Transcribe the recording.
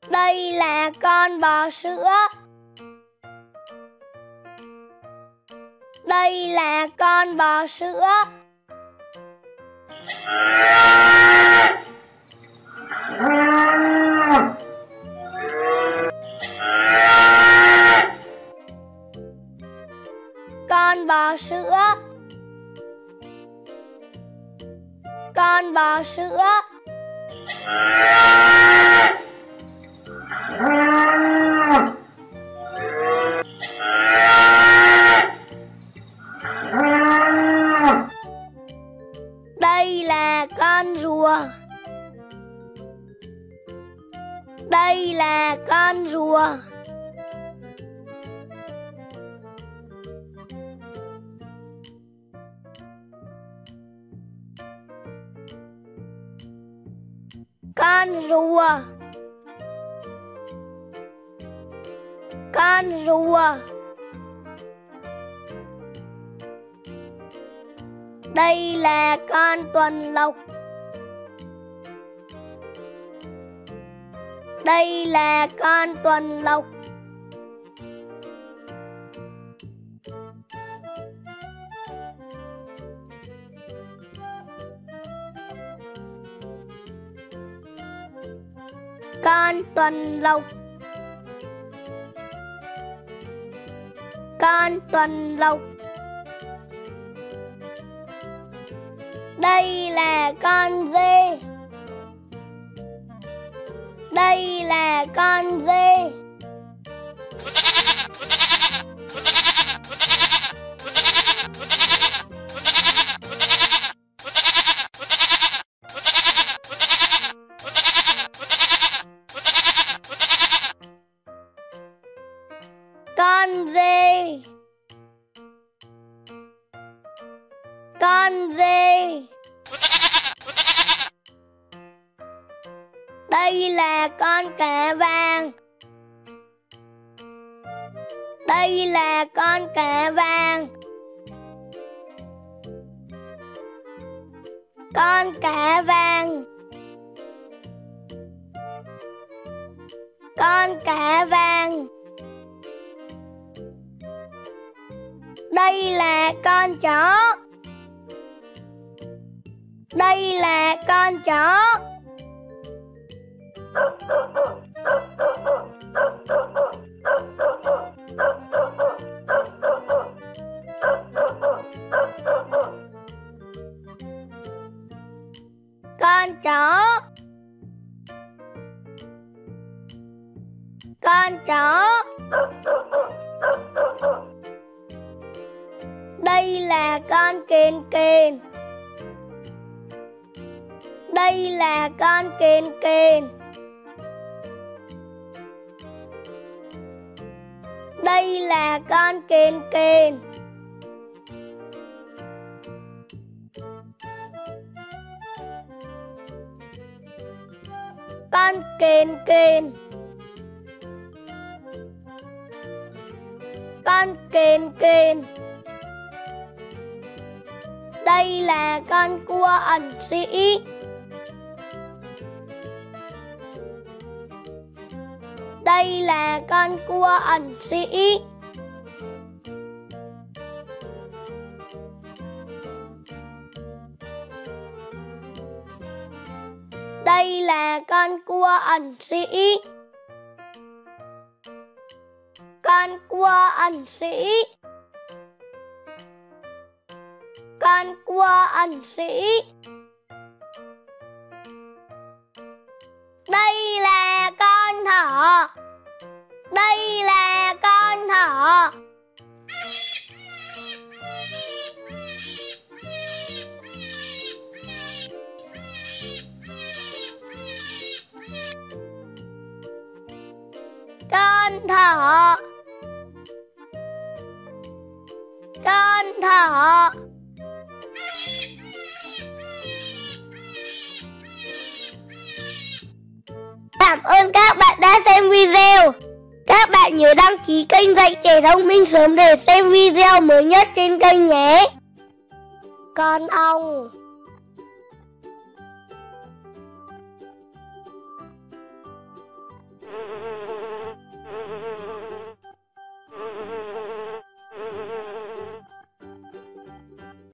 Đây là con bò sữa. Đây là con bò sữa. Con bò sữa. Con bò sữa. Đây là con rùa. Đây là con rùa. Con rùa. Con rùa. Đây là con tuần lộc. Đây là con tuần lộc. Con tuần lộc. Con tuần lộc. Đây là con dê. Đây là con dê. Con dê. Con dê. Đây là con cá vàng. Đây là con cá vàng. Con cá vàng. Con cá vàng. Đây là con chó. Đây là con chó. Con chó. Con chó. Đây là con kền kền. Đây là con kền kền. Đây là con kền kền. Con kền kền. Con kền kền. Đây là con cua ẩn sĩ. Đây là con cua ẩn sĩ. Đây là con cua ẩn sĩ. Con cua ẩn sĩ. Con cua ẩn sĩ. Đây là con thỏ. Đây là con thỏ. Con thỏ. Con thỏ. Cảm ơn các bạn đã xem video. Các bạn nhớ đăng ký kênh Dạy Trẻ Thông Minh sớm để xem video mới nhất trên kênh nhé. Con ong.